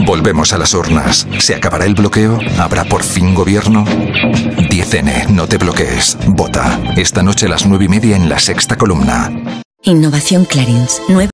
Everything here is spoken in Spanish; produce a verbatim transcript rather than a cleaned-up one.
Volvemos a las urnas. ¿Se acabará el bloqueo? ¿Habrá por fin gobierno? diez ene, no te bloquees. Vota. Esta noche a las nueve y media en La Sexta Columna. Innovación Clarins. Nueva